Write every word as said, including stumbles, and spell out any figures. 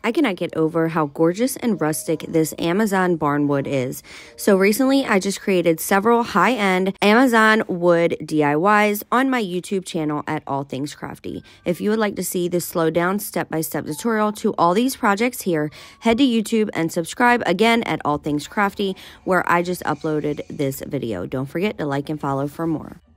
I cannot get over how gorgeous and rustic this Amazon barnwood is. So recently, I just created several high-end Amazon wood D I Ys on my YouTube channel at All Things Crafty. If you would like to see the slowed down step-by-step tutorial to all these projects here, head to YouTube and subscribe again at All Things Crafty, where I just uploaded this video. Don't forget to like and follow for more.